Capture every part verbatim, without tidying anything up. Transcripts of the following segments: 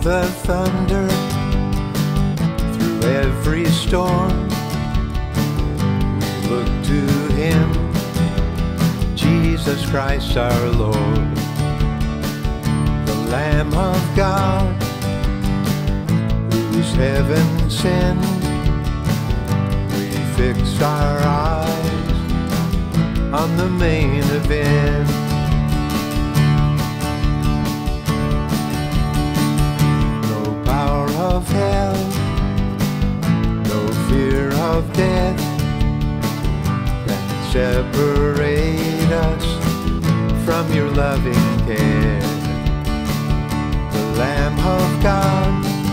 the thunder, through every storm, we look to Him, Jesus Christ our Lord, the Lamb of God, whose heaven sent. We fix our eyes on the main event. No power of hell, no fear of death can separate us from your loving care. The Lamb of God,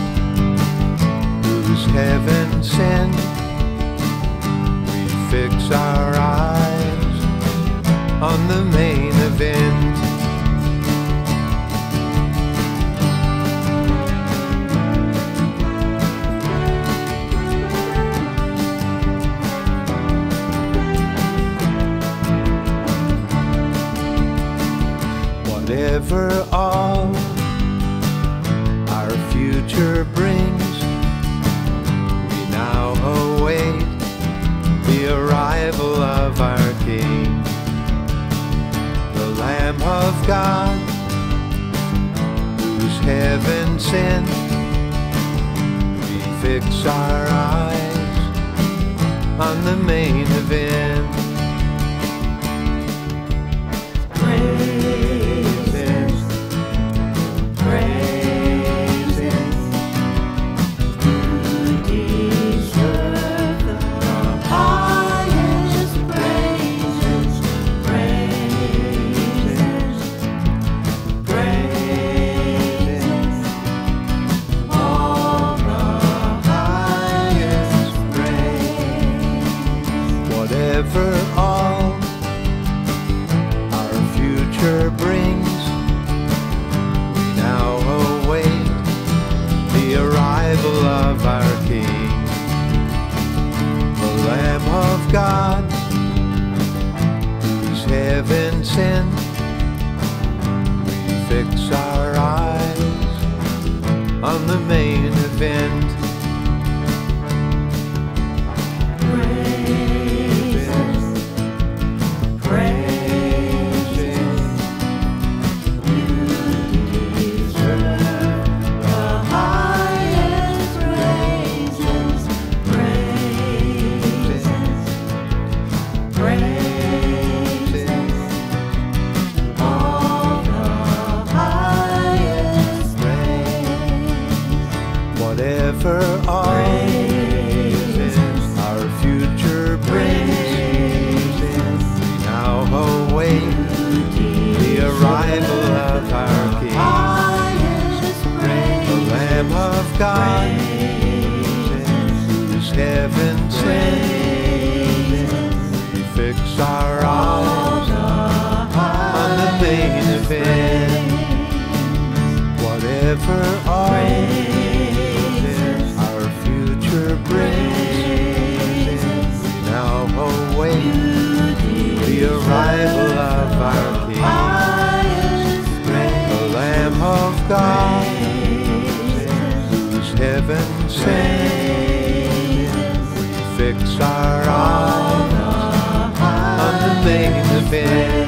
whose heaven sent. We fix our eyes on the main event. Whatever all our future brings, we now await the arrival of our King, the Lamb of God, whose heaven sent. We fix our eyes on the main event. Whatever all our future brings, we now await the arrival of our King, the Lamb of God, whose heaven sent. We fix our eyes on the main event. Whatever all our future brings, we now await the arrival of our King, the Lamb of God, whose heaven sent. We fix our eyes on the main event. Whatever all brings, we now await the arrival of our King, the Lamb of God, whose heaven sent. We fix our eyes on the main event.